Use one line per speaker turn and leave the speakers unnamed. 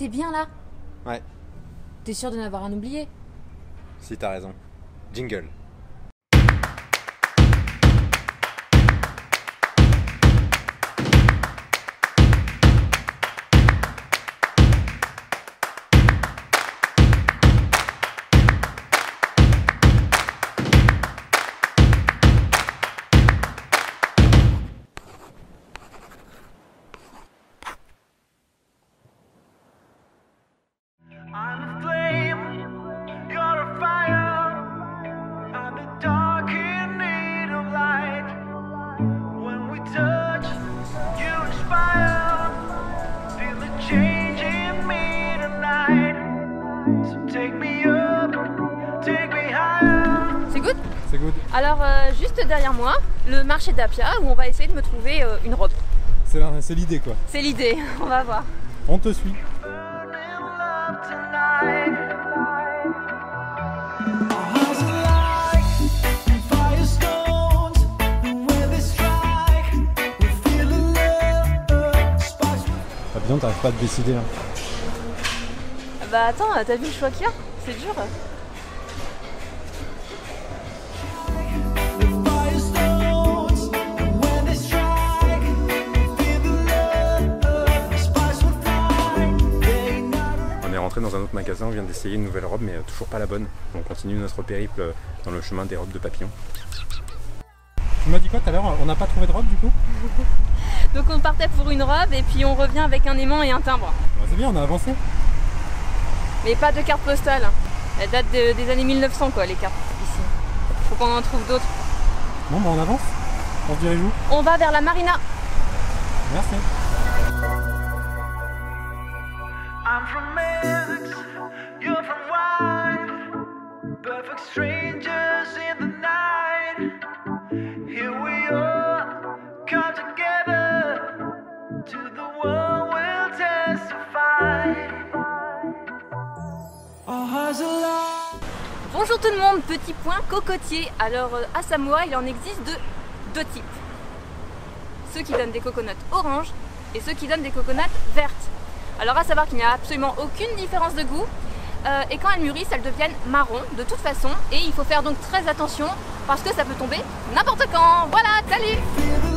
T'es bien là?
Ouais,
T'es sûr de n'avoir rien oublié?
si t'as raison. Jingle.
I'm a flame, you're a fire. I'm the dark in need of light. When we touch, you inspire. Feel the change in me tonight. So take me up, take me higher.
C'est good?
C'est good.
Alors, juste derrière moi, le marché d'Apia où on va essayer de me trouver une robe.
C'est l'idée quoi.
C'est l'idée, on va voir.
On te suit.
Burning love tonight. Our hearts are like firestones, and when they strike, we feel the love sparks.
Ah putain, t'arrives pas à te décider là.
Bah attends, t'as vu le choix qu'il y a? C'est dur.
The firestones, and when they strike, we feel the love sparks will fly. They not
On est rentré dans un autre magasin, on vient d'essayer une nouvelle robe mais toujours pas la bonne. On continue notre périple dans le chemin des robes de papillon. Tu m'as dit quoi tout à l'heure? On n'a pas trouvé de robe du coup?
Donc on partait pour une robe et puis on revient avec un aimant et un timbre.
Bah, c'est bien, on a avancé.
Mais pas de carte postale. Elle date des années 1900 quoi, les cartes ici. Faut qu'on en trouve d'autres.
Bon bah on avance. On se dirige où?
On va vers la marina.
Merci.
I'm from X, you're from Y. Perfect strangers in the night. Here we are, come together. To the world we'll testify. Our hearts are like.
Bonjour tout le monde, petit point cocotier. Alors à Samoa, il en existe de deux types. Ceux qui donnent des coconuts oranges et ceux qui donnent des coconuts vertes. Alors à savoir qu'il n'y a absolument aucune différence de goût. Et quand elles mûrissent, elles deviennent marron de toute façon. Et il faut faire donc très attention parce que ça peut tomber n'importe quand. Voilà, salut!
Feel the